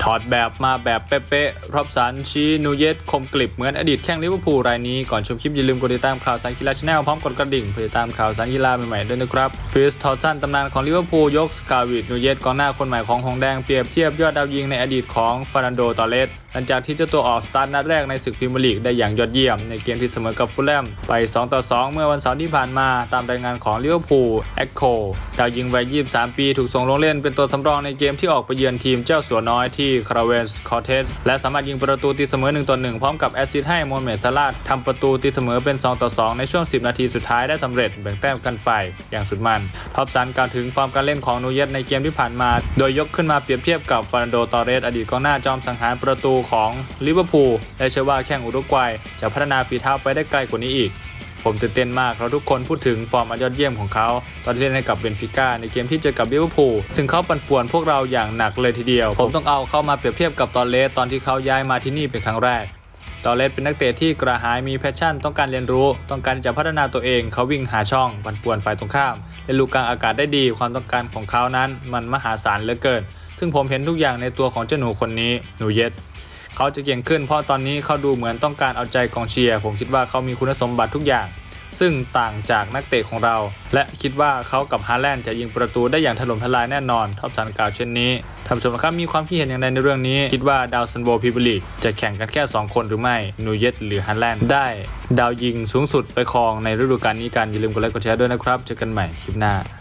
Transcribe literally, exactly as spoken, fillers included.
ถอดแบบมาแบบเป๊ะๆรอบสันชี้นูเยสคมกลิบเหมือนอดีตแข้งลิเวอร์พูลรายนี้ก่อนชมคลิปอย่าลืมกดติดตามข่าวสารกีฬาชาแนลพร้อมกดกระดิ่งเพื่อติดตามข่าวสารกีฬาใหม่ๆด้วยนะครับฟิสทอสันตำนานของลิเวอร์พูลยกสกาวิดนูเยสกองหน้าคนใหม่ของหงแดงเปรียบเทียบยอดดาวยิงในอดีตของฟาร์นันโดตอเรสหลังจากที่เจ้าตัวออกสตาร์ทนัดแรกในศึกพรีเมียร์ลีกได้อย่างยอดเยี่ยมในเกมที่เสมอกับฟูลแลมไปสองต่อสองเมื่อวันเสาร์ที่ผ่านมาตามรายงานของลิเวอร์พูลเอ็กโคดาวยิงวัยยี่สิบสามปีถูกส่งลงเล่นเป็นตัวสำรองในเกมที่ออกไปเยือนทีมเจ้าสัวน้อยที่คาราเวนส์คอร์เทสและสามารถยิงประตูตีเสมอหนึ่งต่อหนึ่งพร้อมกับแอสซิสต์ให้โมฮัมเหม็ดซาลาห์ทำประตูตีเสมอเป็นสองต่อสองในช่วงสิบนาทีสุดท้ายได้สำเร็จแบ่งแต้มกันไปอย่างสุดมันท็อปสันกล่าวถึงฟอร์มการเล่นของนูเยสในเกมที่ผ่านมาโดยยกขึ้นมาเปรียบเทียบกับฟาร์นันโดตอเรสอดีตกองหน้าจอมสังหารประตูของลิเวอร์พูลและเชื่อว่าแข้งอุรุกวัยจะพัฒนาฝีเท้าไปได้ไกลกว่านี้อีกผมตื่นเต้นมากเพราะทุกคนพูดถึงฟอร์มอันยอดเยี่ยมของเขาตอนที่เล่นให้กับเบนฟิก้าในเกมที่เจอกับลิเวอร์พูลซึ่งเขาปั่นป่วนพวกเราอย่างหนักเลยทีเดียวผมต้องเอาเข้ามาเปรียบเทียบกับตอเรสตอนที่เขาย้ายมาที่นี่เป็นครั้งแรกตอเรสเป็นนักเตะที่กระหายมีแพชชั่นต้องการเรียนรู้ต้องการจะพัฒนาตัวเองเขาวิ่งหาช่องปั่นป่วนฝ่ายตรงข้ามเล่นลูกกลางอากาศได้ดีความต้องการของเขานั้นมันมหาศาลเหลือเกินซึ่งผมเห็นทุกอย่างในตัวของเจ้าหนูคนนี้นูเยสเขาจะเก่งขึ้นเพราะตอนนี้เขาดูเหมือนต้องการเอาใจกองเชียร์ผมคิดว่าเขามีคุณสมบัติทุกอย่างซึ่งต่างจากนักเตะของเราและคิดว่าเขากับฮาแลนด์จะยิงประตูได้อย่างถล่มทลายแน่นอนท็อปสันกล่าวเช่นนี้ท่านผู้ชมครับมีความคิดเห็นอย่างไรในเรื่องนี้คิดว่าดาวซันโวพรีเมียร์ลีกจะแข่งกันแค่สองคนหรือไม่นูเยสหรือฮาแลนด์ได้ดาวยิงสูงสุดไปครองในฤดูกาลนี้กันอย่าลืมกดไลค์กดแชร์ด้วยนะครับเจอกันใหม่คลิปหน้า